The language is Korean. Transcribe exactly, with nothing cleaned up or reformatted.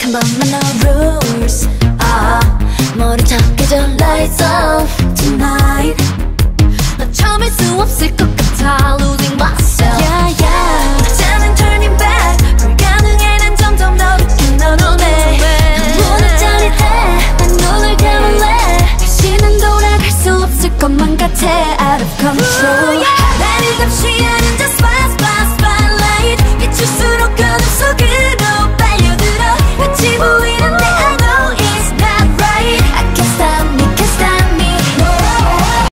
번만 no rules. 아, 모른 척 해줘 lights off tonight.